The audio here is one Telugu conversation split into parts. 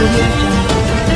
audio jungle.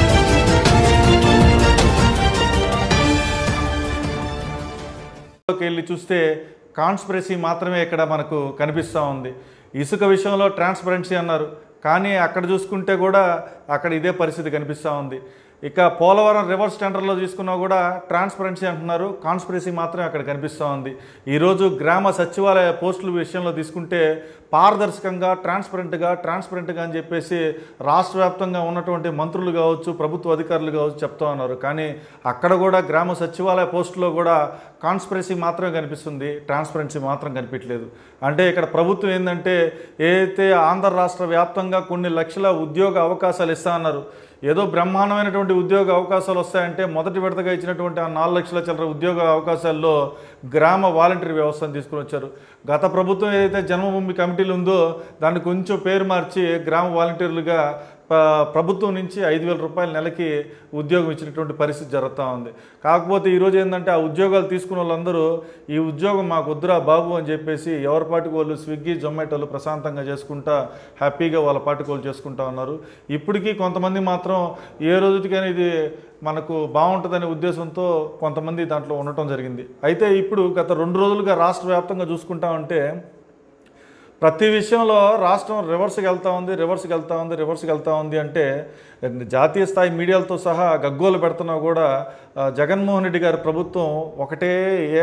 వెళ్ళి చూస్తే కాన్స్పిరసీ మాత్రమే ఇక్కడ మనకు కనిపిస్తూ ఉంది. ఇసుక విషయంలో ట్రాన్స్పరెన్సీ అన్నారు, కానీ అక్కడ చూసుకుంటే కూడా అక్కడ ఇదే పరిస్థితి కనిపిస్తూ ఉంది. ఇక పోలవరం రివర్స్ టెండర్లో తీసుకున్నా కూడా ట్రాన్స్పరెన్సీ అంటున్నారు, కాన్స్పిరసీ మాత్రమే అక్కడ కనిపిస్తూ ఉంది. ఈరోజు గ్రామ సచివాలయ పోస్టుల విషయంలో తీసుకుంటే పారదర్శకంగా ట్రాన్స్పరెంట్గా అని చెప్పేసి రాష్ట్ర వ్యాప్తంగా ఉన్నటువంటి మంత్రులు కావచ్చు, ప్రభుత్వ అధికారులు కావచ్చు చెప్తా ఉన్నారు. కానీ అక్కడ కూడా గ్రామ సచివాలయ పోస్టులో కూడా కాన్స్పిరసీ మాత్రమే కనిపిస్తుంది, ట్రాన్స్పరెన్సీ మాత్రం కనిపించలేదు. అంటే ఇక్కడ ప్రభుత్వం ఏంటంటే ఏదైతే ఆంధ్ర రాష్ట్ర వ్యాప్తంగా కొన్ని లక్షల ఉద్యోగ అవకాశాలు ఇస్తా అన్నారు, ఏదో బ్రహ్మాండమైనటువంటి ఉద్యోగ అవకాశాలు వస్తాయంటే మొదటి విడతగా ఇచ్చినటువంటి ఆ 4 లక్షల చిల్లర ఉద్యోగ అవకాశాల్లో గ్రామ వాలంటీర్ వ్యవస్థను తీసుకుని వచ్చారు. గత ప్రభుత్వం ఏదైతే జన్మభూమి కమిటీలు ఉందో దాన్ని కొంచెం పేరు మార్చి గ్రామ వాలంటీర్లుగా ప్రభుత్వం నుంచి 5,000 రూపాయల నెలకి ఉద్యోగం ఇచ్చినటువంటి పరిస్థితి జరుగుతూ ఉంది. కాకపోతే ఈరోజు ఏంటంటే ఆ ఉద్యోగాలు తీసుకున్న వాళ్ళందరూ ఈ ఉద్యోగం మాకు వద్దురా బాబు అని చెప్పేసి ఎవరి పాటికి వాళ్ళు స్విగ్గీ జొమాటోలు ప్రశాంతంగా చేసుకుంటా హ్యాపీగా వాళ్ళ పాటికి వాళ్ళు చేసుకుంటా ఉన్నారు. ఇప్పటికీ కొంతమంది మాత్రం ఏ రోజుకైనా ఇది మనకు బాగుంటుందనే ఉద్దేశంతో కొంతమంది దాంట్లో ఉండటం జరిగింది. అయితే ఇప్పుడు గత 2 రోజులుగా రాష్ట్ర వ్యాప్తంగా చూసుకుంటా ఉంటే ప్రతి విషయంలో రాష్ట్రం రివర్స్కి వెళ్తూ ఉంది అంటే జాతీయ స్థాయి మీడియాలతో సహా గగ్గోలు పెడుతున్నా కూడా జగన్మోహన్ రెడ్డి గారి ప్రభుత్వం ఒకటే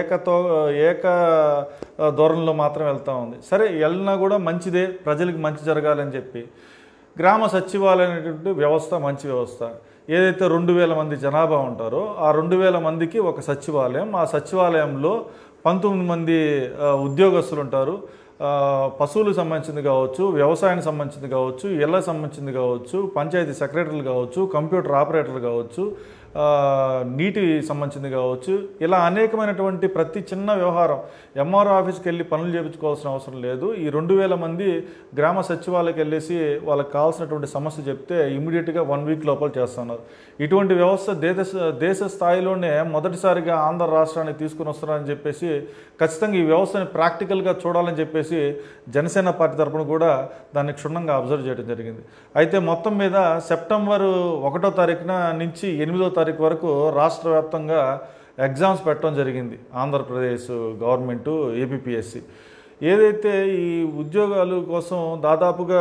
ఏక ధోరణిలో మాత్రం వెళ్తూ ఉంది. సరే వెళ్ళినా కూడా మంచిదే, ప్రజలకు మంచి జరగాలని చెప్పి గ్రామ సచివాలయం అనేటువంటి వ్యవస్థ మంచి వ్యవస్థ. ఏదైతే 2,000 మంది జనాభా ఉంటారో ఆ 2,000 మందికి ఒక సచివాలయం, ఆ సచివాలయంలో 19 మంది ఉద్యోగస్తులు ఉంటారు. పశువులకు సంబంధించింది కావచ్చు, వ్యవసాయానికి సంబంధించింది కావచ్చు, ఇళ్లకు సంబంధించింది కావచ్చు, పంచాయతీ సెక్రటరీలు కావచ్చు, కంప్యూటర్ ఆపరేటర్లు కావచ్చు, నీటి సంబంధించింది కావచ్చు, ఇలా అనేకమైనటువంటి ప్రతి చిన్న వ్యవహారం ఎంఆర్ఓ ఆఫీస్కి వెళ్ళి పనులు చేయించుకోవాల్సిన అవసరం లేదు. ఈ 2,000 మంది గ్రామ సచివాలయకి వెళ్ళేసి వాళ్ళకి కావాల్సినటువంటి సమస్య చెప్తే ఇమీడియట్గా 1 వీక్ లోపల చేస్తున్నారు. ఇటువంటి వ్యవస్థ దేశ స్థాయిలోనే మొదటిసారిగా ఆంధ్ర రాష్ట్రానికి తీసుకుని వస్తున్నారని చెప్పేసి ఖచ్చితంగా ఈ వ్యవస్థని ప్రాక్టికల్గా చూడాలని చెప్పేసి జనసేన పార్టీ తరఫున కూడా దాన్ని క్షుణ్ణంగా అబ్జర్వ్ చేయడం జరిగింది. అయితే మొత్తం మీద సెప్టెంబర్ 1వ తారీఖున నుంచి 8వ తారీఖు వరకు రాష్ట్ర వ్యాప్తంగా ఎగ్జామ్స్ పెట్టడం జరిగింది ఆంధ్రప్రదేశ్ గవర్నమెంటు ఏపీపీఎస్సి. ఏదైతే ఈ ఉద్యోగాల కోసం దాదాపుగా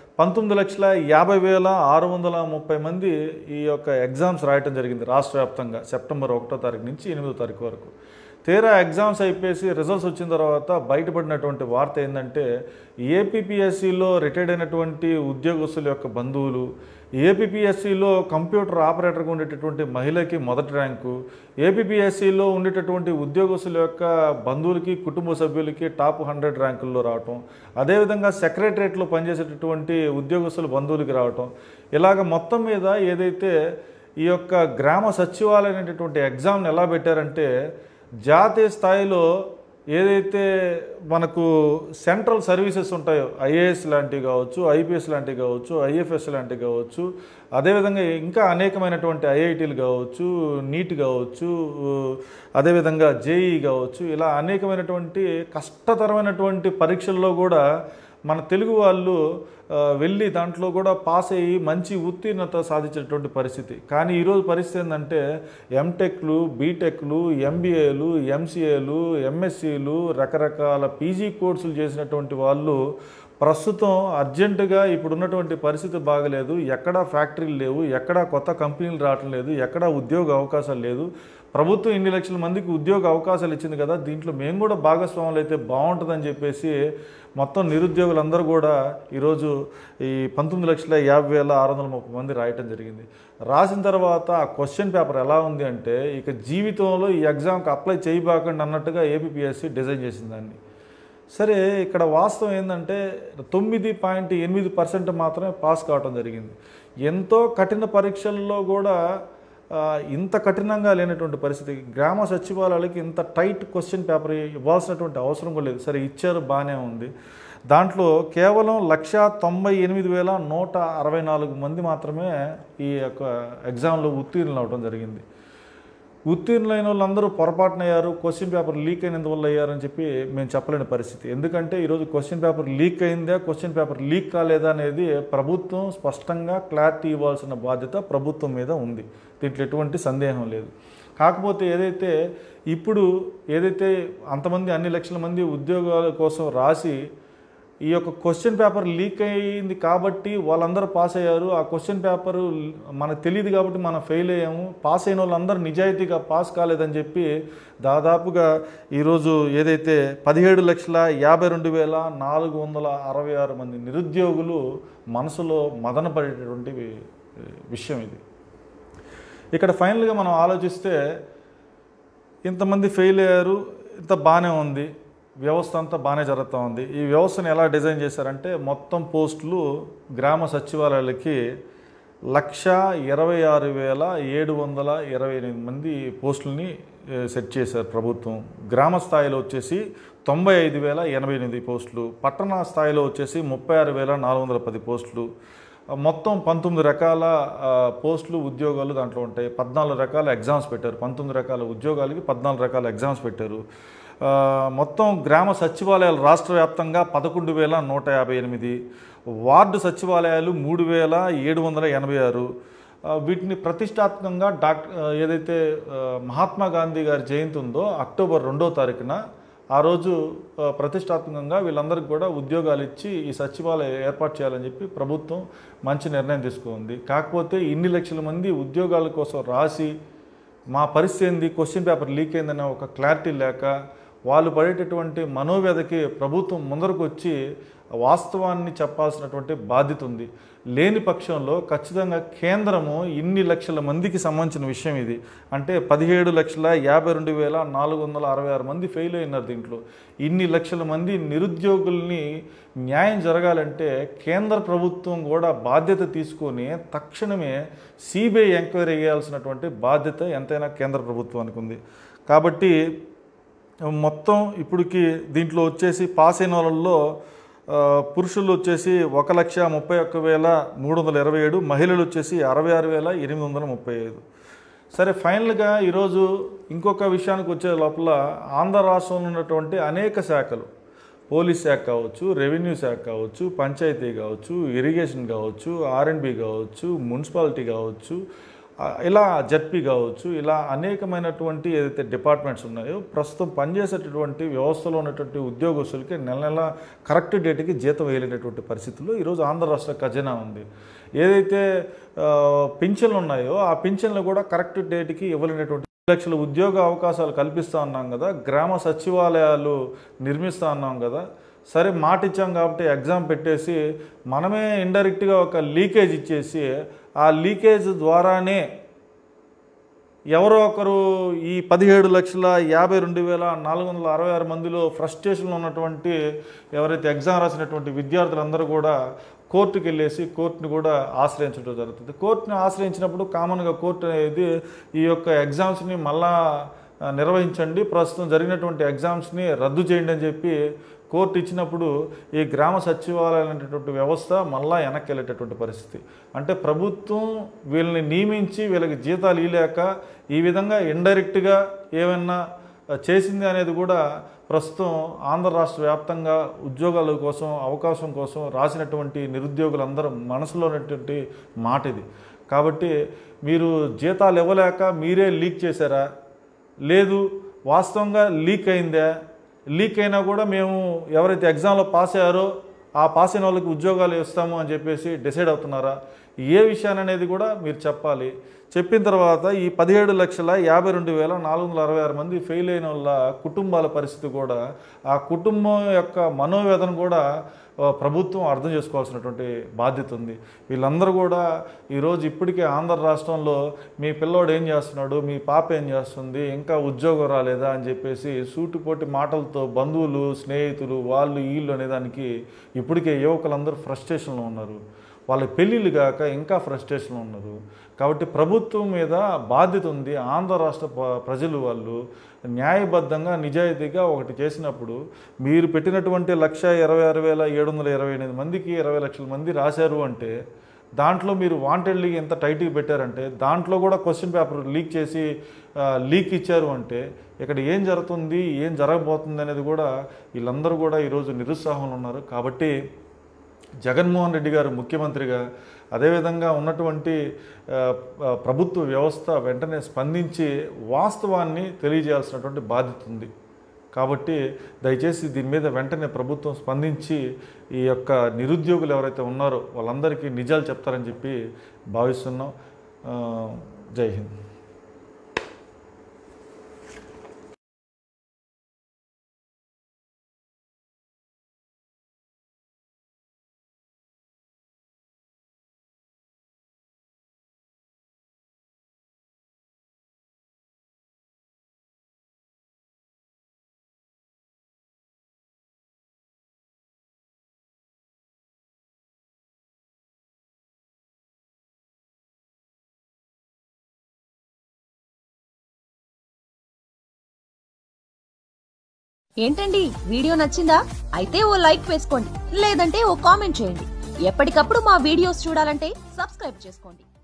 19,50,630 మంది ఈ యొక్క ఎగ్జామ్స్ రాయటం జరిగింది రాష్ట్ర వ్యాప్తంగా సెప్టెంబర్ 1వ తారీఖు నుంచి 8వ తారీఖు వరకు. తీరా ఎగ్జామ్స్ అయిపోయి రిజల్ట్స్ వచ్చిన తర్వాత బయటపడినటువంటి వార్త ఏంటంటే ఏపీపీఎస్సిలో రిటైర్డ్ అయినటువంటి ఉద్యోగస్తుల యొక్క బంధువులు, ఏపీపీఎస్సిలో కంప్యూటర్ ఆపరేటర్గా ఉండేటటువంటి మహిళకి మొదటి ర్యాంకు, ఏపీపీఎస్సిలో ఉండేటటువంటి ఉద్యోగస్తుల యొక్క బంధువులకి కుటుంబ సభ్యులకి టాప్ 100 ర్యాంకుల్లో రావటం, అదేవిధంగా సెక్రటరియట్లో పనిచేసేటటువంటి ఉద్యోగస్తుల బంధువులకి రావటం, ఇలాగ మొత్తం మీద ఏదైతే ఈ యొక్క గ్రామ సచివాలయం అనేటటువంటి ఎగ్జామ్ని ఎలా పెట్టారంటే జాతీయ స్థాయిలో ఏదైతే మనకు సెంట్రల్ సర్వీసెస్ ఉంటాయో ఐఏఎస్ లాంటివి కావచ్చు, ఐపీఎస్ లాంటివి కావచ్చు, ఐఎఫ్ఎస్ లాంటివి కావచ్చు, అదేవిధంగా ఇంకా అనేకమైనటువంటి ఐఐటీలు కావచ్చు, నీట్ కావచ్చు, అదేవిధంగా జేఈ కావచ్చు, ఇలా అనేకమైనటువంటి కష్టతరమైనటువంటి పరీక్షల్లో కూడా మన తెలుగు వాళ్ళు వెళ్ళి దాంట్లో కూడా పాస్ అయ్యి మంచి ఉత్తీర్ణత సాధించేటువంటి పరిస్థితి. కానీ ఈరోజు పరిస్థితి ఏంటంటే ఎంటెక్లు, బీటెక్లు, ఎంబీఏలు, ఎంసీఏలు, ఎంఎస్సీలు, రకరకాల పీజీ కోర్సులు చేసినటువంటి వాళ్ళు ప్రస్తుతం అర్జెంటుగా ఇప్పుడున్నటువంటి పరిస్థితి బాగలేదు, ఎక్కడా ఫ్యాక్టరీలు లేవు, ఎక్కడా కొత్త కంపెనీలు రావటం లేదు, ఎక్కడా ఉద్యోగ అవకాశాలు లేదు. ప్రభుత్వం ఇన్ని లక్షల మందికి ఉద్యోగ అవకాశాలు ఇచ్చింది కదా, దీంట్లో మేము కూడా భాగస్వాములు అయితే బాగుంటుందని చెప్పేసి మొత్తం నిరుద్యోగులందరూ కూడా ఈరోజు ఈ 19,50,630 మంది రాయటం జరిగింది. రాసిన తర్వాత ఆ క్వశ్చన్ పేపర్ ఎలా ఉంది అంటే ఇక జీవితంలో ఈ ఎగ్జామ్కి అప్లై చేయబాకండి అన్నట్టుగా ఏపీపీఎస్సీ డిజైన్ చేసింది దాన్ని. సరే ఇక్కడ వాస్తవం ఏంటంటే 9.8% మాత్రమే పాస్ కావటం జరిగింది. ఎంతో కఠిన పరీక్షల్లో కూడా ఇంత కఠినంగా లేనటువంటి పరిస్థితి, గ్రామ సచివాలయాలకి ఇంత టైట్ క్వశ్చన్ పేపర్ ఇవ్వాల్సినటువంటి అవసరం కూడా లేదు. సరే ఇచ్చారు, బాగానే ఉంది. దాంట్లో కేవలం 198,164 మంది మాత్రమే ఈ యొక్క ఎగ్జామ్లో ఉత్తీర్ణులు అవడం జరిగింది. ఉత్తీర్ణులైన వాళ్ళందరూ పొరపాటున అయ్యారు, క్వశ్చన్ పేపర్ లీక్ అయినందువల్ల అయ్యారని చెప్పి మేము చెప్పలేని పరిస్థితి. ఎందుకంటే ఈరోజు క్వశ్చన్ పేపర్ లీక్ అయిందా, క్వశ్చన్ పేపర్ లీక్ కాలేదా అనేది ప్రభుత్వం స్పష్టంగా క్లారిటీ ఇవ్వాల్సిన బాధ్యత ప్రభుత్వం మీద ఉంది. దీంట్లో ఎటువంటి సందేహం లేదు. కాకపోతే ఏదైతే అంతమంది అన్ని లక్షల మంది ఉద్యోగాల కోసం రాసి ఈ యొక్క క్వశ్చన్ పేపర్ లీక్ అయ్యింది కాబట్టి వాళ్ళందరూ పాస్ అయ్యారు, ఆ క్వశ్చన్ పేపరు మనకు తెలియదు కాబట్టి మనం ఫెయిల్ అయ్యాము, పాస్ అయిన వాళ్ళందరూ నిజాయితీగా పాస్ కాలేదని చెప్పి దాదాపుగా ఈరోజు ఏదైతే 17,52,466 మంది నిరుద్యోగులు మనసులో మదన పడేటటువంటి విషయం ఇది. ఇక్కడ ఫైనల్గా మనం ఆలోచిస్తే ఇంతమంది ఫెయిల్ అయ్యారు, ఇంత బాగానే ఉంది, వ్యవస్థ అంతా బాగానే జరుగుతూ ఉంది. ఈ వ్యవస్థను ఎలా డిజైన్ చేశారంటే మొత్తం పోస్టులు గ్రామ సచివాలయాలకి 1,26,728 మంది పోస్టులని సెట్ చేశారు ప్రభుత్వం. గ్రామ స్థాయిలో వచ్చేసి 95,088 పోస్టులు, పట్టణ స్థాయిలో వచ్చేసి 36,410 పోస్టులు, మొత్తం 19 రకాల పోస్టులు ఉద్యోగాలు దాంట్లో ఉంటాయి. 14 రకాల ఎగ్జామ్స్ పెట్టారు. 19 రకాల ఉద్యోగాలకి 14 రకాల ఎగ్జామ్స్ పెట్టారు. మొత్తం గ్రామ సచివాలయాలు రాష్ట్ర వ్యాప్తంగా 11,158, వార్డు సచివాలయాలు 3,786. వీటిని ప్రతిష్టాత్మకంగా ఏదైతే మహాత్మా గాంధీ గారి జయంతి ఉందో అక్టోబర్ 2వ తారీఖున ఆ రోజు ప్రతిష్టాత్మకంగా వీళ్ళందరికీ కూడా ఉద్యోగాలు ఇచ్చి ఈ సచివాలయం ఏర్పాటు చేయాలని చెప్పి ప్రభుత్వం మంచి నిర్ణయం తీసుకుంది. కాకపోతే ఇన్ని లక్షల మంది ఉద్యోగాల కోసం రాసి మా పరిస్థితి ఏంది, క్వశ్చన్ పేపర్ లీక్ అయిందనే ఒక క్లారిటీ లేక వాళ్ళు పడేటటువంటి మనోవ్యధకి ప్రభుత్వం ముందరకు వచ్చి వాస్తవాన్ని చెప్పాల్సినటువంటి బాధ్యత ఉంది. లేని పక్షంలో ఖచ్చితంగా కేంద్రము ఇన్ని లక్షల మందికి సంబంధించిన విషయం ఇది. అంటే 17,52,466 మంది ఫెయిల్ అయినారు. దీంట్లో ఇన్ని లక్షల మంది నిరుద్యోగుల్ని న్యాయం జరగాలంటే కేంద్ర ప్రభుత్వం కూడా బాధ్యత తీసుకొని తక్షణమే సిబిఐ ఎంక్వైరీ చేయాల్సినటువంటి బాధ్యత ఎంతైనా కేంద్ర ప్రభుత్వానికి ఉంది. కాబట్టి మొత్తం ఇప్పటికి దీంట్లో వచ్చేసి పాస్ అయిన వాళ్ళల్లో పురుషులు వచ్చేసి 1,31,327, మహిళలు వచ్చేసి 66,835. సరే, ఫైనల్గా ఈరోజు ఇంకొక విషయానికి వచ్చే లోపల ఆంధ్ర రాష్ట్రంలో ఉన్నటువంటి అనేక శాఖలు, పోలీస్ శాఖ కావచ్చు, రెవెన్యూ శాఖ కావచ్చు, పంచాయతీ కావచ్చు, ఇరిగేషన్ కావచ్చు, R&B కావచ్చు, మున్సిపాలిటీ కావచ్చు, ఇలా జడ్పీ కావచ్చు, ఇలా అనేకమైనటువంటి ఏదైతే డిపార్ట్మెంట్స్ ఉన్నాయో ప్రస్తుతం పనిచేసేటటువంటి వ్యవస్థలో ఉన్నటువంటి ఉద్యోగస్తులకి నెల నెల కరెక్ట్ డేట్కి జీతం వేయలేనటువంటి పరిస్థితుల్లో ఈరోజు ఆంధ్ర రాష్ట్ర ఖజానా ఉంది. ఏదైతే పింఛన్లు ఉన్నాయో ఆ పింఛన్లు కూడా కరెక్ట్ డేట్కి ఇవ్వలేనటువంటి లక్షల ఉద్యోగ అవకాశాలు కల్పిస్తూ ఉన్నాం కదా, గ్రామ సచివాలయాలు నిర్మిస్తూ ఉన్నాం కదా. సరే, మాట ఇచ్చాం కాబట్టి ఎగ్జామ్ పెట్టేసి మనమే ఇండైరెక్ట్గా ఒక లీకేజ్ ఇచ్చేసి ఆ లీకేజ్ ద్వారానే ఎవరో ఒకరు ఈ 17,52,466 మందిలో ఫ్రస్ట్రేషన్లో ఉన్నటువంటి ఎవరైతే ఎగ్జామ్ రాసినటువంటి విద్యార్థులందరూ కూడా కోర్టుకు వెళ్ళేసి కోర్టుని కూడా ఆశ్రయించడం జరుగుతుంది. కోర్టుని ఆశ్రయించినప్పుడు కామన్గా కోర్టు అనేది ఈ యొక్క ఎగ్జామ్స్ని మళ్ళా నిర్వహించండి, ప్రస్తుతం జరిగినటువంటి ఎగ్జామ్స్ని రద్దు చేయండి అని చెప్పి కోర్టు ఇచ్చినప్పుడు ఈ గ్రామ సచివాలయాలు అనేటటువంటి వ్యవస్థ మళ్ళా వెనక్కి వెళ్ళేటటువంటి పరిస్థితి. అంటే ప్రభుత్వం వీళ్ళని నియమించి వీళ్ళకి జీతాలు ఇవ్వలేక ఈ విధంగా ఇండైరెక్ట్గా ఏమన్నా చేసింది అనేది కూడా ప్రస్తుతం ఆంధ్ర రాష్ట్ర వ్యాప్తంగా ఉద్యోగాల కోసం, అవకాశం కోసం రాసినటువంటి నిరుద్యోగులందరూ మనసులో ఉన్నటువంటి మాట ఇది. కాబట్టి మీరు జీతాలు ఇవ్వలేక మీరే లీక్ చేశారా, లేదు వాస్తవంగా లీక్ అయిందా, లీక్ అయినా కూడా మేము ఎవరైతే ఎగ్జామ్లో పాస్ అయ్యారో ఆ పాస్ అయిన వాళ్ళకి ఉద్యోగాలు ఇస్తాము అని చెప్పేసి డిసైడ్ అవుతున్నారా, ఏ విషయాన్ని అనేది కూడా మీరు చెప్పాలి. చెప్పిన తర్వాత ఈ 17,52,466 మంది ఫెయిల్ అయిన వాళ్ళ కుటుంబాల పరిస్థితి కూడా, ఆ కుటుంబం యొక్క మనోవేదన కూడా ప్రభుత్వం అర్థం చేసుకోవాల్సినటువంటి బాధ్యత ఉంది. వీళ్ళందరూ కూడా ఈరోజు ఇప్పటికే ఆంధ్ర రాష్ట్రంలో మీ పిల్లోడు ఏం చేస్తున్నాడు, మీ పాప ఏం చేస్తుంది, ఇంకా ఉద్యోగం రాలేదా అని చెప్పేసి సూటిపోటి మాటలతో బంధువులు, స్నేహితులు, వాళ్ళు వీళ్ళు అనేదానికి ఇప్పటికే యువకులందరూ ఫ్రస్ట్రేషన్లో ఉన్నారు. వాళ్ళ పెళ్ళిళ్ళు కాక ఇంకా ఫ్రస్ట్రేషన్లో ఉన్నారు. కాబట్టి ప్రభుత్వం మీద బాధ్యత ఉంది. ఆంధ్ర రాష్ట్ర ప్రజలు వాళ్ళు న్యాయబద్ధంగా నిజాయితీగా ఒకటి చేసినప్పుడు మీరు పెట్టినటువంటి 1,26,728 మందికి 20 లక్షల మంది రాశారు అంటే దాంట్లో మీరు వాంటెడ్లీ ఎంత టైట్గా పెట్టారంటే దాంట్లో కూడా క్వశ్చన్ పేపర్ లీక్ చేసి లీక్ ఇచ్చారు అంటే ఇక్కడ ఏం జరుగుతుంది, ఏం జరగబోతుంది అనేది కూడా వీళ్ళందరూ కూడా ఈరోజు నిరుత్సాహంలో ఉన్నారు. కాబట్టి జగన్మోహన్ రెడ్డి గారు ముఖ్యమంత్రిగా, అదేవిధంగా ఉన్నటువంటి ప్రభుత్వ వ్యవస్థ వెంటనే స్పందించి వాస్తవాన్ని తెలియజేయాల్సినటువంటి బాధ్యత ఉంది. కాబట్టి దయచేసి దీని మీద వెంటనే ప్రభుత్వం స్పందించి ఈ యొక్క నిరుద్యోగులు ఎవరైతే ఉన్నారో వాళ్ళందరికీ నిజాలు చెప్తారని చెప్పి భావిస్తున్నాం. జై హింద్. ఏంటండి వీడియో నచ్చిందా? అయితే ఓ లైక్ వేసుకోండి, లేదంటే ఓ కామెంట్ చేయండి. ఎప్పటికప్పుడు మా వీడియోస్ చూడాలంటే సబ్స్క్రైబ్ చేసుకోండి.